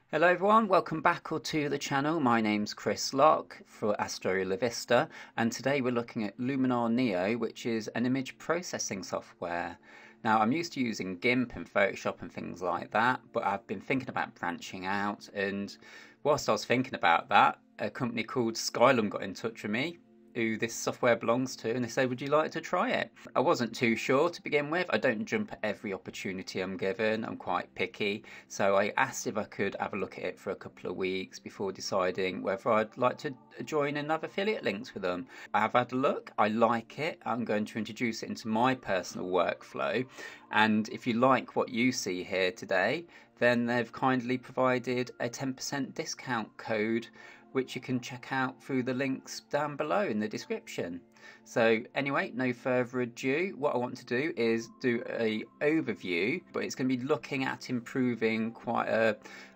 Hello everyone, welcome back or to the channel. My name's Chris Locke for Astro La Vista, and today we're looking at Luminar Neo, which is an image processing software. Now, I'm used to using GIMP and Photoshop and things like that, but I've been thinking about branching out, and whilst I was thinking about that, a company called Skylum got in touch with me, who this software belongs to, and they said, would you like to try it? I wasn't too sure to begin with. I don't jump at every opportunity I'm given. I'm quite picky. So I asked if I could have a look at it for a couple of weeks before deciding whether I'd like to join and have affiliate links with them. I have had a look. I like it. I'm going to introduce it into my personal workflow. And if you like what you see here today, then they've kindly provided a 10% discount code which you can check out through the links down below in the description. So anyway, no further ado, what I want to do is do a overview, but it's going to be looking at improving quite a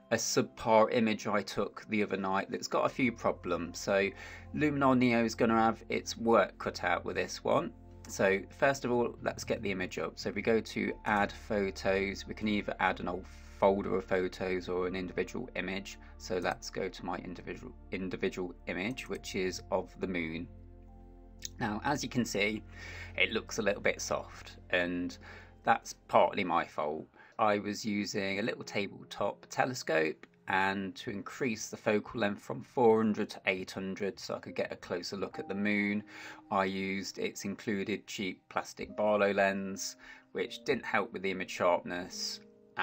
subpar image I took the other night that's got a few problems. So Luminar Neo is going to have its work cut out with this one. So first of all, let's get the image up. So if we go to add photos, we can either add an old folder of photos or an individual image. So let's go to my individual image, which is of the moon. Now, as you can see, it looks a little bit soft, and that's partly my fault. I was using a little tabletop telescope, and to increase the focal length from 400 to 800 so I could get a closer look at the moon, I used its included cheap plastic Barlow lens, which didn't help with the image sharpness.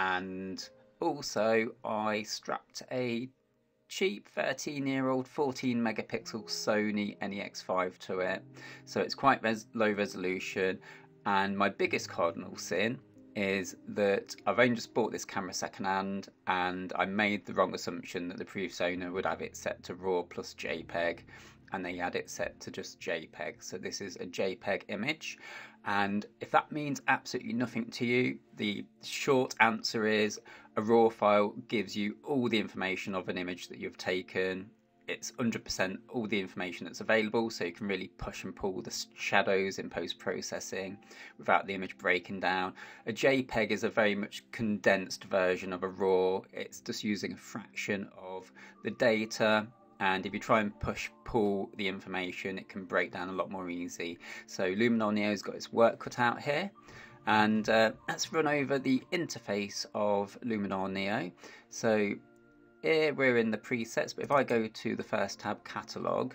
And also I strapped a cheap 13-year-old 14 megapixel Sony NEX5 to it, so it's quite low resolution. And my biggest cardinal sin is that I've only just bought this camera secondhand, and I made the wrong assumption that the previous owner would have it set to RAW plus JPEG, and they had it set to just JPEG. So this is a JPEG image, and if that means absolutely nothing to you, the short answer is a RAW file gives you all the information of an image that you've taken. It's 100% all the information that's available, so you can really push and pull the shadows in post-processing without the image breaking down. A JPEG is a very much condensed version of a RAW. It's just using a fraction of the data, and if you try and pull the information, it can break down a lot more easy. So Luminar Neo's got its work cut out here. And let's run over the interface of Luminar Neo. So here we're in the presets, but if I go to the first tab, Catalog,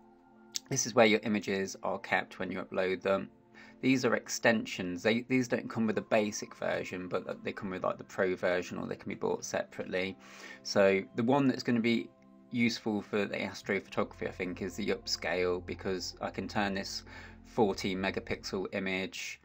this is where your images are kept when you upload them. These are extensions. These don't come with a basic version, but they come with like the Pro version, or they can be bought separately. So the one that's going to be useful for the astrophotography, I think, is the upscale, because I can turn this 14 megapixel image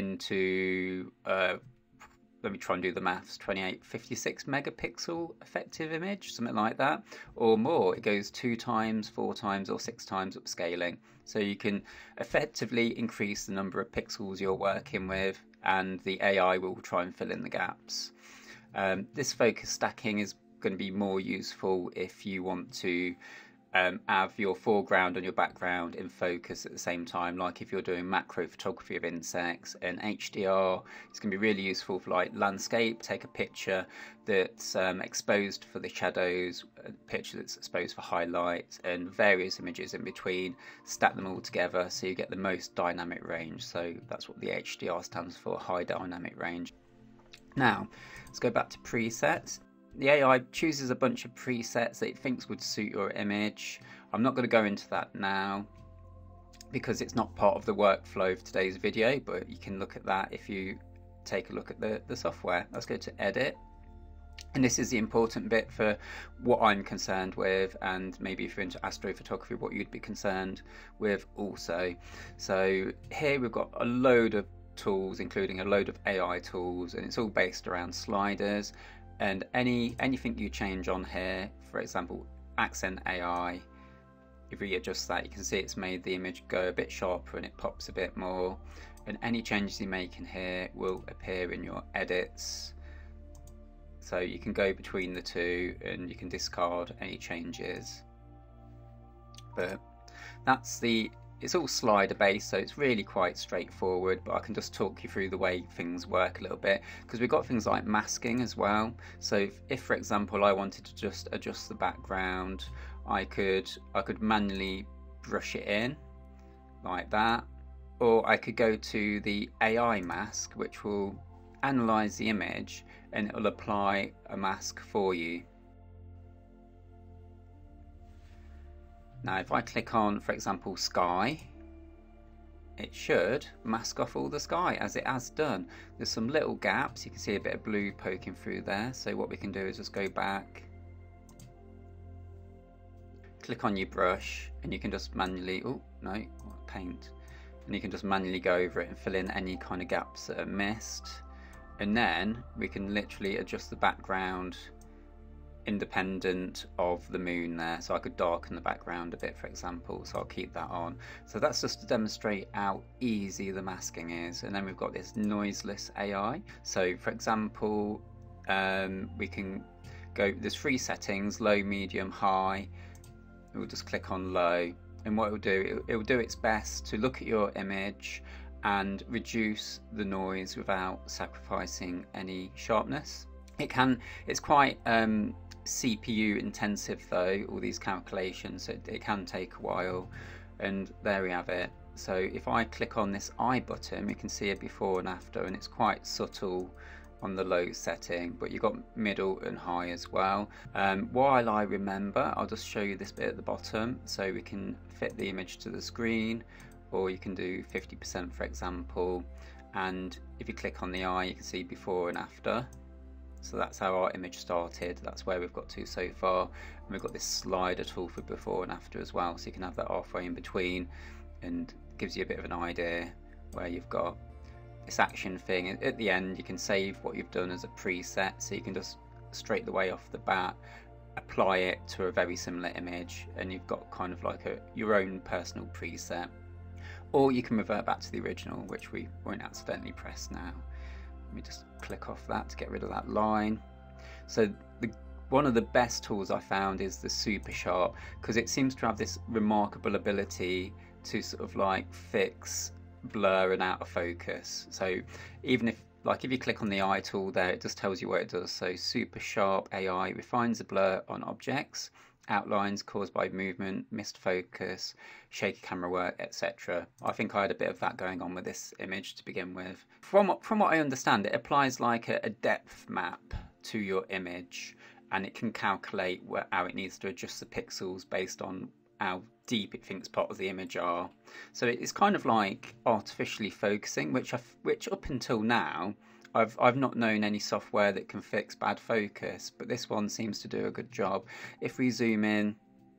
into let me try and do the maths, 56 megapixel effective image, something like that, or more. It goes 2 times, 4 times, or 6 times upscaling. So you can effectively increase the number of pixels you're working with, and the AI will try and fill in the gaps. This focus stacking is going to be more useful if you want to have your foreground and your background in focus at the same time, like if you're doing macro photography of insects. And HDR is going to be really useful for like landscape. Take a picture that's exposed for the shadows, a picture that's exposed for highlights, and various images in between, stack them all together so you get the most dynamic range. So that's what the HDR stands for, high dynamic range. Now let's go back to presets. The AI chooses a bunch of presets that it thinks would suit your image. I'm not going to go into that now because it's not part of the workflow for today's video, but you can look at that if you take a look at the software. Let's go to edit. And this is the important bit for what I'm concerned with, and maybe if you're into astrophotography, what you'd be concerned with also. So here we've got a load of tools, including a load of AI tools, and it's all based around sliders. And anything you change on here, for example, Accent AI, if we adjust that, you can see it's made the image go a bit sharper and it pops a bit more. And any changes you make in here will appear in your edits. So you can go between the two and you can discard any changes. But that's the it's all slider based, so it's really quite straightforward, but I can just talk you through the way things work a little bit, because we've got things like masking as well. So if for example I wanted to just adjust the background, I could manually brush it in like that, or I could go to the AI mask, which will analyze the image and it will apply a mask for you. Now if I click on, for example, sky, it should mask off all the sky, as it has done. There's some little gaps, you can see a bit of blue poking through there, so what we can do is just go back, click on your brush, and you can just manually, oh no, paint, and you can just manually go over it and fill in any kind of gaps that are missed, and then we can literally adjust the background independent of the moon there. So I could darken the background a bit, for example, so I'll keep that on. So that's just to demonstrate how easy the masking is. And then we've got this noiseless AI. So for example, we can go, there's 3 settings: low, medium, high. We'll just click on low, and what it will do its best to look at your image and reduce the noise without sacrificing any sharpness. It's quite CPU intensive though, all these calculations, so it can take a while, and there we have it. So if I click on this I button, we can see it before and after, and it's quite subtle on the low setting, but you've got middle and high as well. While I remember, I'll just show you this bit at the bottom, so we can fit the image to the screen, or you can do 50% for example, and if you click on the eye you can see before and after. So that's how our image started, that's where we've got to so far, and we've got this slider tool for before and after as well, so you can have that halfway in between, and gives you a bit of an idea where you've got this action thing. At the end you can save what you've done as a preset, so you can just straight away off the bat apply it to a very similar image, and you've got kind of like your own personal preset. Or you can revert back to the original, which we won't accidentally press now. Let me just click off that to get rid of that line. So one of the best tools I found is the Super Sharp, because it seems to have this remarkable ability to sort of like fix blur and out of focus. So even if you click on the eye tool there, it just tells you what it does. So Super Sharp AI refines the blur on objects, outlines caused by movement, missed focus, shaky camera work, etc. I think I had a bit of that going on with this image to begin with. From what I understand, it applies like a depth map to your image, and it can calculate how it needs to adjust the pixels based on how deep it thinks part of the image are. So it's kind of like artificially focusing, which up until now I've not known any software that can fix bad focus, but this one seems to do a good job. If we zoom in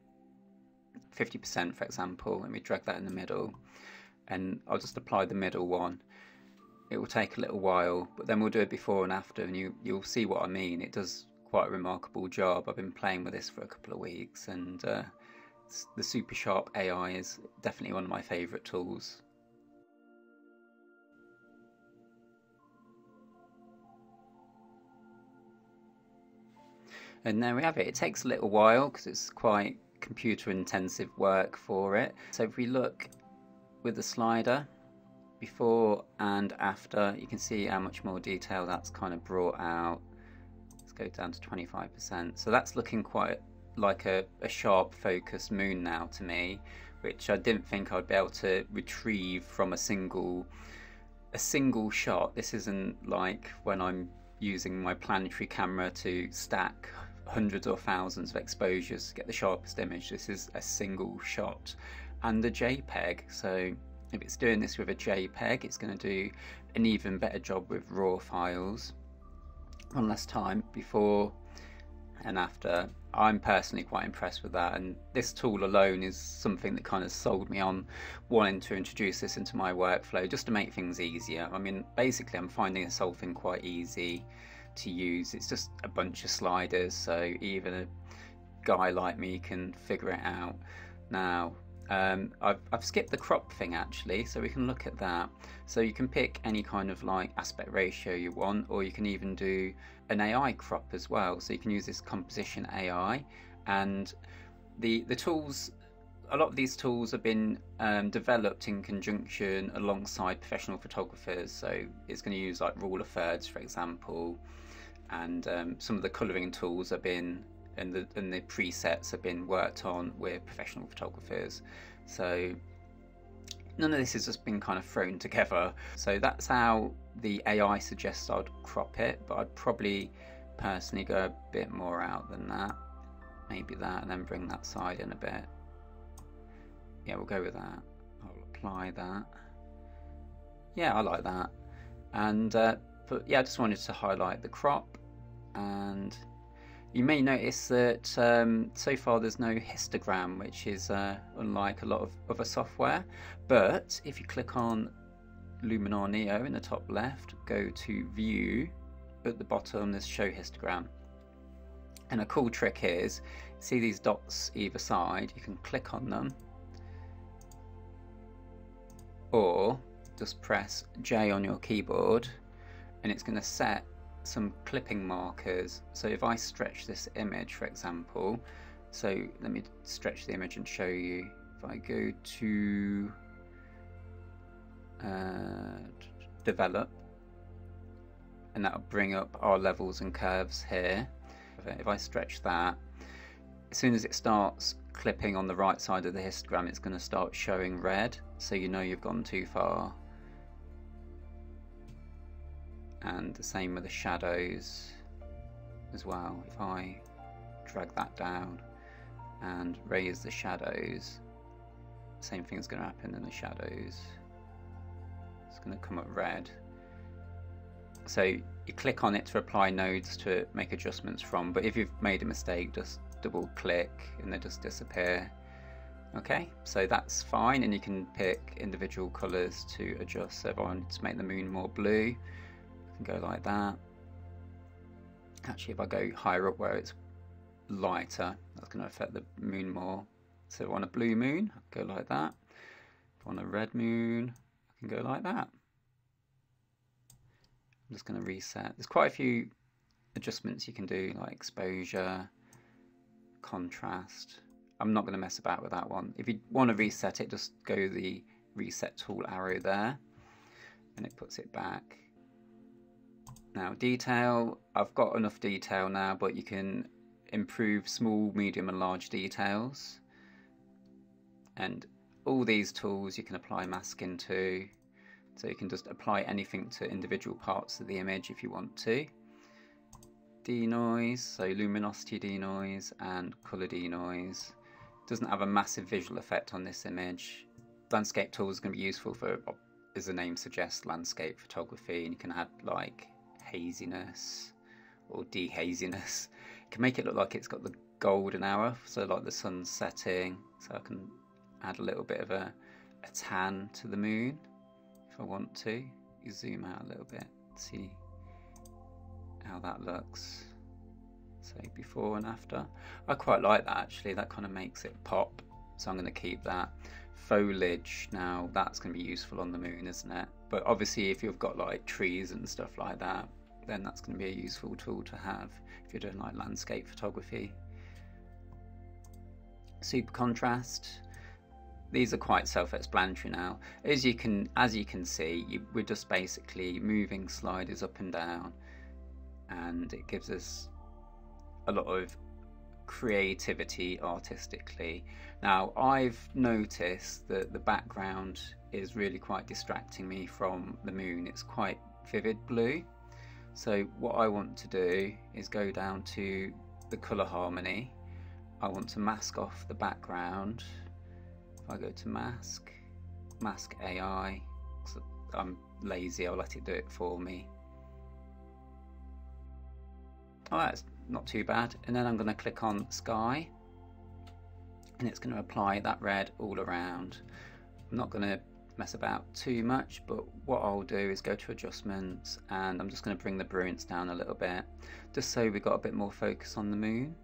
50% for example, and we drag that in the middle, and I'll just apply the middle one, it will take a little while, but then we'll do it before and after, and you'll see what I mean. It does quite a remarkable job. I've been playing with this for a couple of weeks, and the Super Sharp AI is definitely one of my favourite tools. And there we have it. It takes a little while because it's quite computer intensive work for it. So if we look with the slider before and after, you can see how much more detail that's kind of brought out. Let's go down to 25%. So that's looking quite like a sharp focused moon now to me, which I didn't think I'd be able to retrieve from a single shot. This isn't like when I'm using my planetary camera to stack hundreds or thousands of exposures to get the sharpest image. This is a single shot and a JPEG. So if it's doing this with a JPEG, it's going to do an even better job with RAW files. One last time before and after. I'm personally quite impressed with that, and this tool alone is something that kind of sold me on wanting to introduce this into my workflow just to make things easier. I mean, basically I'm finding this whole thing quite easy to use. It's just a bunch of sliders, so even a guy like me can figure it out. Now I've skipped the crop thing actually, so we can look at that. So you can pick any kind of like aspect ratio you want, or you can even do an AI crop as well. So you can use this composition AI, and the tools a lot of these tools have been developed in conjunction alongside professional photographers. So it's going to use like rule of thirds, for example, and some of the colouring tools have been and the presets have been worked on with professional photographers. So none of this has just been kind of thrown together. So that's how the AI suggests I'd crop it, but I'd probably personally go a bit more out than that. Maybe that, and then bring that side in a bit. Yeah, we'll go with that. I'll apply that. Yeah, I like that. And but yeah, I just wanted to highlight the crop. And you may notice that so far there's no histogram, which is unlike a lot of other software. But if you click on Luminar Neo in the top left, go to View, at the bottom there's Show Histogram. And a cool trick is, see these dots either side, you can click on them, or just press J on your keyboard and it's going to set some clipping markers. So if I stretch this image, for example, so let me stretch the image and show you. If I go to develop, and that'll bring up our levels and curves here. If I stretch that, as soon as it starts clipping on the right side of the histogram, it's going to start showing red, so you know you've gone too far. And the same with the shadows as well. If I drag that down and raise the shadows, same thing is going to happen in the shadows. It's going to come up red. So you click on it to apply nodes to make adjustments from, but if you've made a mistake, just double click and they just disappear. Okay, so that's fine, and you can pick individual colours to adjust. So if I wanted to make the moon more blue, I can go like that. Actually, if I go higher up where it's lighter, that's going to affect the moon more. So if I want a blue moon, I can go like that. If I want a red moon, I can go like that. I'm just going to reset. There's quite a few adjustments you can do, like exposure, contrast. I'm not going to mess about with that one. If you want to reset it, just go the reset tool arrow there and it puts it back. Now detail, I've got enough detail now, but you can improve small, medium and large details. And all these tools you can apply masking to. So you can just apply anything to individual parts of the image if you want to. Denoise, so luminosity denoise and colour denoise. Doesn't have a massive visual effect on this image. Landscape tools are going to be useful for, as the name suggests, landscape photography, and you can add like haziness or dehaziness. You can make it look like it's got the golden hour, so like the sun's setting. So I can add a little bit of a tan to the moon if I want to. You zoom out a little bit, see how that looks. So before and after. I quite like that actually, that kind of makes it pop, so I'm going to keep that. Foliage, now that's going to be useful on the moon, isn't it? But obviously if you've got like trees and stuff like that, then that's going to be a useful tool to have if you're doing like landscape photography. Super contrast, these are quite self-explanatory now. As you can see, we're just basically moving sliders up and down, and it gives us a lot of creativity artistically. Now I've noticed that the background is really quite distracting me from the moon. It's quite vivid blue. So what I want to do is go down to the colour harmony. I want to mask off the background. If I go to mask AI, so I'm lazy, I'll let it do it for me. Oh, that's not too bad. And then I'm going to click on sky, and it's going to apply that red all around. I'm not going to mess about too much, but what I'll do is go to adjustments, and I'm just going to bring the brilliance down a little bit, just so we've got a bit more focus on the moon.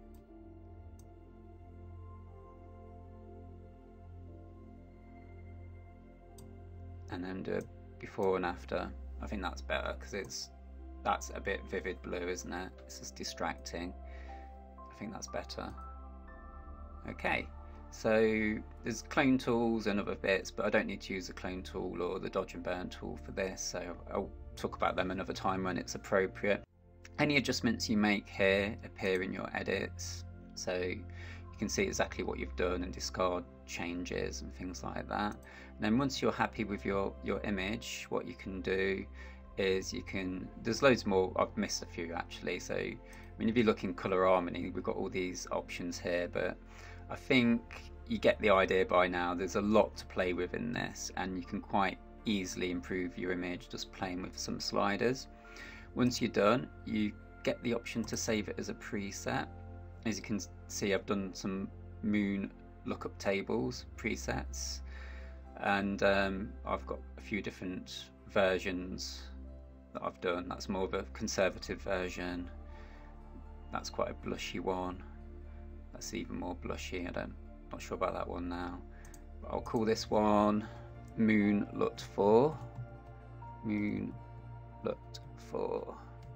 And then do a before and after. I think that's better because that's a bit vivid blue, isn't it? It's just distracting. I think that's better. Okay, So there's clone tools and other bits, but I don't need to use the clone tool or the dodge and burn tool for this, so I'll talk about them another time when it's appropriate. Any adjustments you make here appear in your edits, so you can see exactly what you've done and discard changes and things like that. And then once you're happy with your image, what you can do is there's loads more, I've missed a few actually, so I mean if you look in color harmony, we've got all these options here, but I think you get the idea by now. There's a lot to play with in this, and you can quite easily improve your image just playing with some sliders. Once you're done, you get the option to save it as a preset. As you can see, I've done some moon lookup tables presets, and I've got a few different versions that I've done. That's more of a conservative version. That's quite a blushy one. That's even more blushy. Not sure about that one now. But I'll call this one Moon LUT 4. Moon LUT 4.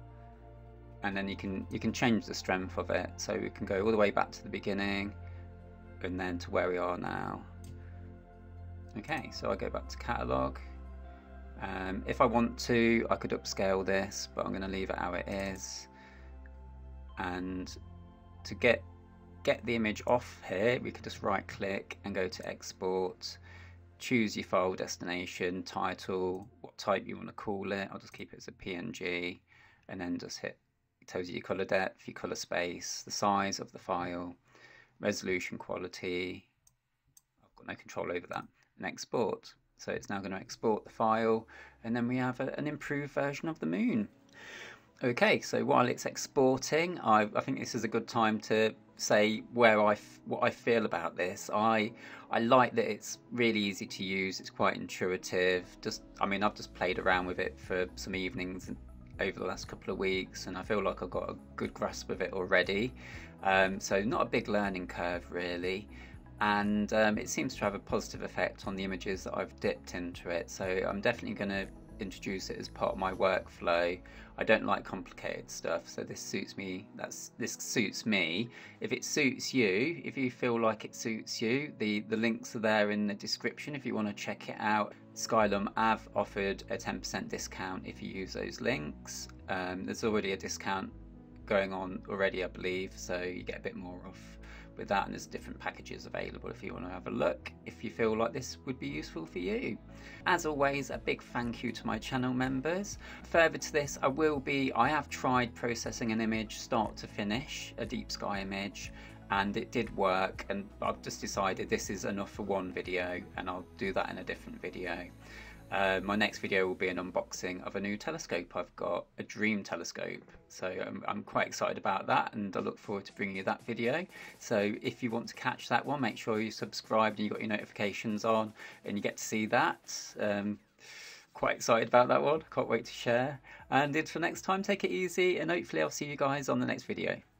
And then you can change the strength of it. So we can go all the way back to the beginning and then to where we are now. Okay, so I go back to catalogue. If I want to, I could upscale this, but I'm going to leave it how it is. And to get the image off here, we could just right click and go to export, choose your file destination, title, what type you want to call it. I'll just keep it as a PNG, and then just hit, it tells you your color depth, your color space, the size of the file, resolution, quality. I've got no control over that, and export. So it's now going to export the file, and then we have an improved version of the moon. Okay, so while it's exporting, I think this is a good time to say what I feel about this. I like that it's really easy to use. It's quite intuitive. I've just played around with it for some evenings over the last couple of weeks, and I feel like I've got a good grasp of it already. So not a big learning curve really, and it seems to have a positive effect on the images that I've dipped into it. So I'm definitely going to introduce it as part of my workflow. I don't like complicated stuff, so this suits me. This suits me. If it suits you, if you feel like it suits you, the links are there in the description if you want to check it out. Skylum have offered a 10% discount if you use those links. There's already a discount going on already, I believe, so you get a bit more off with that, and there's different packages available if you want to have a look, if you feel like this would be useful for you. As always, a big thank you to my channel members. Further to this, I have tried processing an image start to finish, a deep sky image, and it did work, and I've just decided this is enough for one video, and I'll do that in a different video. My next video will be an unboxing of a new telescope I've got, a Dream telescope. So I'm quite excited about that, and I look forward to bringing you that video. So if you want to catch that one, make sure you subscribed and you got your notifications on and you get to see that. Quite excited about that one, can't wait to share. And until next time, take it easy, and hopefully I'll see you guys on the next video.